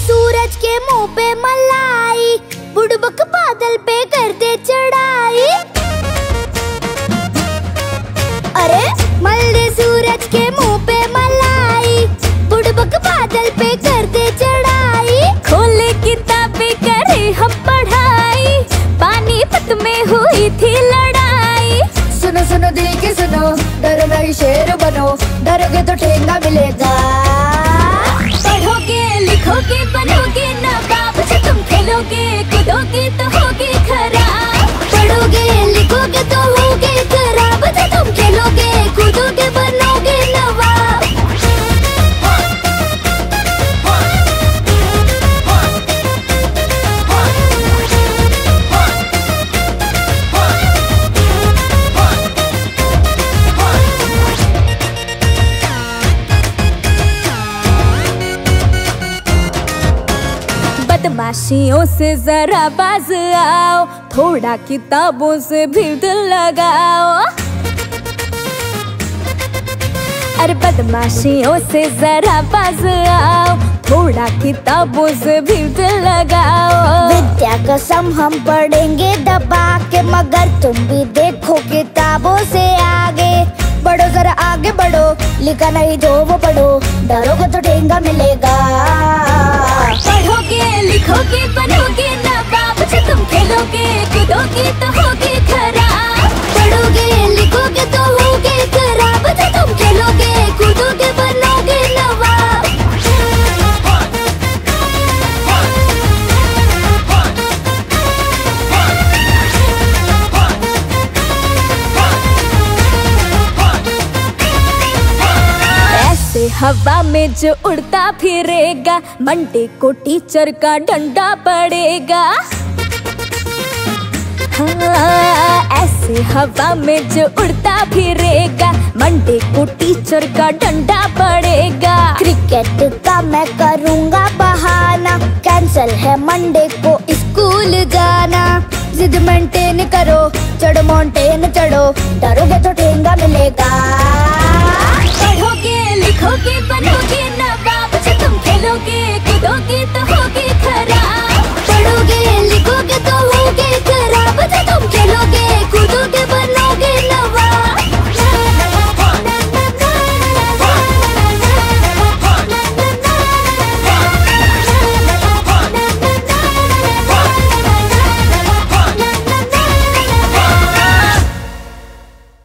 सूरज के मुंह पे मलाई, बुड़बक बादल पे करते चढ़ाई। अरे मल्ले सूरज के मुंह पे मलाई, बुड़बक बादल पे करते चढ़ाई। खोले किताबें करे हम पढ़ाई, पानीपत में हुई थी लड़ाई। सुनो सुनो दिल की सुनो, डरो नहीं शेर बनो, डरोगे तो ठेंगा मिलेगा। पढ़ोगे लिखोगे बनोगे नवाब, जब तुम खेलोगे कूदोगे तो होगे खराब। पढ़ोगे लिखोगे तो होगे खराब, जब तुम खेलोगे कूदोगे बनोगे नवाब। बदमाशियों से जरा बाज आओ, थोड़ा किताबों से भी दिल लगाओ। अरे बदमाशियों से जरा बाज आओ, थोड़ा किताबों से भी दिल लगाओ। विद्या कसम हम पढ़ेंगे दबा के, मगर तुम भी देखो किताबों से आगे। बढ़ो जरा आगे बढ़ो, लिखा नहीं जो वो पढ़ो, डरोगे तो ठेंगा मिलेगा। पढ़ोगे लिखोगे बनोगे नवाब, जब तुम खेलोगे कूदोगे तो होगे खराब। पढ़ोगे लिखोगे तो होगे खराब, जब तुम खेलोगे कूदोगे बनोगे नवाब। ऐसे हवा में जो उड़ता फिरेगा, मंडे को टीचर का डंडा पड़ेगा। हाँ, ऐसे हवा में जो उड़ता फिरेगा, मंडे को टीचर का डंडा पड़ेगा। क्रिकेट का मैं करूँगा बहाना, कैंसल है मंडे को स्कूल जाना। जिद मेंटेन करो, चढ़ो माउंटेन चढ़ो, डरोगे तो ठेंगा मिलेगा। पढ़ोगे लिखोगे बनोगे नवाब, जब तुम खेलोगे कूदोगे तो होगे